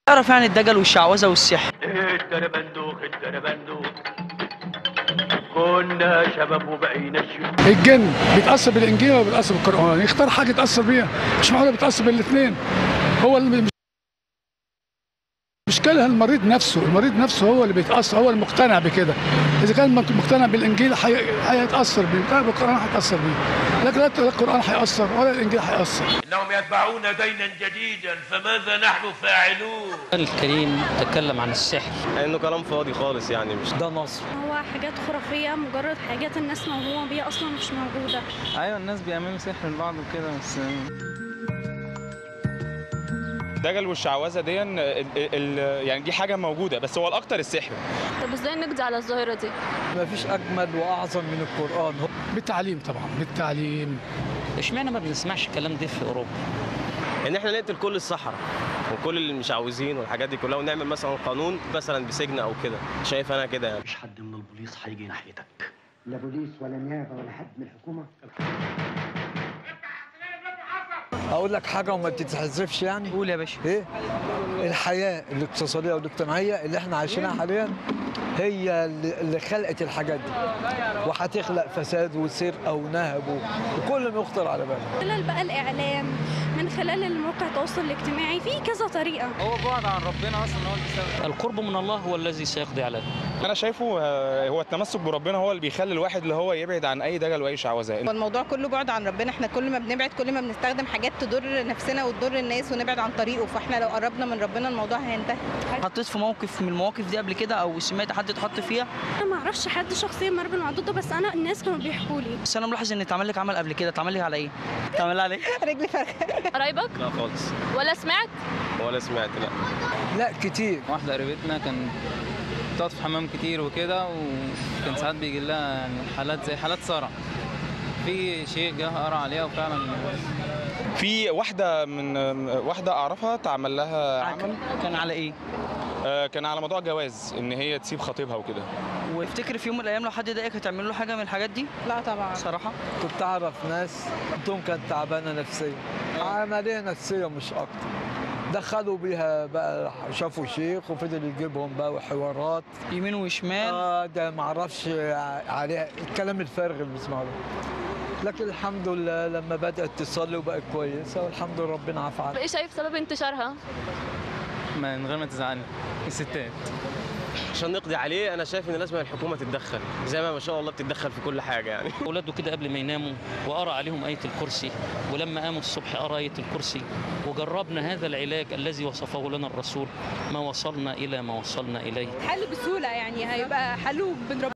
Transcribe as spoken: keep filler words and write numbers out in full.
تعرف يعني الدجل والشعوذة والسحر. الدربندوخ الدربندوخ كنا شباب وبقينا شيوخ. الجن بيتأثر بالإنجيل ولا بيتأثر بالقرآن؟ يختار حاجة يتأثر بيها، مش معقول بيتأثر بالاثنين. هو مشكلة المريض نفسه، المريض نفسه هو اللي بيتأثر، هو المقتنع بكده. إذا كان مقتنع بالإنجيل هيتأثر بيه، مقتنع بالقرآن هيتأثر بيه، لكن لا القرآن هيأثر ولا الإنجيل هيأثر. إنهم يتبعون دينا جديدا فماذا نحن فاعلون؟ الكريم تكلم عن السحر انه كلام فاضي خالص، يعني مش ده نصر، هو حاجات خرافيه، مجرد حاجات الناس موهومه بيها اصلا مش موجوده. ايوه الناس بيعملوا سحر لبعض وكده بس. الدجل والشعوذه دي يعني دي حاجه موجوده، بس هو الاكتر السحر. طب ازاي نقضي على الظاهره دي؟ مفيش اجمل واعظم من القران. بالتعليم طبعا، بالتعليم. اشمعنى ما بنسمعش الكلام ده في اوروبا؟ ان احنا نقتل كل السحره وكل المشعوذين والحاجات دي كلها، ونعمل مثلا قانون مثلا بسجن او كده. شايف انا كده يعني. مفيش حد من البوليس هيجي ناحيتك، لا بوليس ولا نيابه ولا حد من الحكومه. اقول لك حاجه وما تتحذفش يعني. قول يا باشا. ايه الحياه الاقتصاديه والاجتماعيه اللي احنا عايشينها حاليا هي اللي خلقت الحاجات دي، وهتخلق فساد وسرقه ونهب وكل ما يخطر على بالك. من خلال بقى الاعلام، من خلال الموقع التواصل الاجتماعي، في كذا طريقه. هو بعد عن ربنا اصلا هو اللي القرب من الله هو الذي سيقضي عليه. انا شايفه هو التمسك بربنا هو اللي بيخلي الواحد اللي هو يبعد عن اي دجل واي شعوذه. الموضوع كله بعد عن ربنا، احنا كل ما بنبعد كل ما بنستخدم حاجات تضر نفسنا وتضر الناس ونبعد عن طريقه، فاحنا لو قربنا من ربنا الموضوع هينتهي. حطيت في موقف من المواقف دي قبل كده او سمعت حد اتحط فيها؟ انا ما اعرفش حد شخصيا مر بالموضوع ده، بس انا الناس كانوا بيحكوا لي. بس انا ملاحظ ان اتعمل لك عمل قبل كده. اتعمل لك على ايه؟ اتعمل على ايه؟ رجلي فرخه. قرايبك؟ لا خالص. ولا سمعت؟ ولا سمعت لا. لا كتير. واحده قريبتنا كان بتقعد في حمام كتير وكده، وكان ساعات بيجي لها يعني حالات زي حالات صرع. في شيء جه قرا عليها وفعلا. في واحده من واحده اعرفها اتعمل لها عمل. كان على ايه؟ آه كان على موضوع جواز، ان هي تسيب خطيبها وكده. وافتكر في يوم من الايام لو حد ضايقك هتعمل له حاجه من الحاجات دي؟ لا طبعا صراحه. كنت اعرف ناس بنتهم كانت تعبانه نفسيا، عمليه نفسيه مش اكتر. دخلوا بيها بقى، شافوا شيخ وفضل يجيبهم بقى وحوارات يمين وشمال. اه ده ما اعرفش عليها الكلام الفارغ اللي بنسمعه. لكن الحمد لله لما بدات تصلي وبقت كويسه والحمد لله ربنا عفى عنها. ايه شايف سبب انتشارها؟ من غير ما تزعلني الستات. عشان نقضي عليه انا شايف ان لازم الحكومه تتدخل، زي ما ما شاء الله بتتدخل في كل حاجه يعني. اولاده كده قبل ما يناموا وقرا عليهم ايه الكرسي، ولما قاموا الصبح قرا ايه الكرسي، وجربنا هذا العلاج الذي وصفه لنا الرسول، ما وصلنا الى ما وصلنا اليه. حل بسهوله يعني، هيبقى حلو بين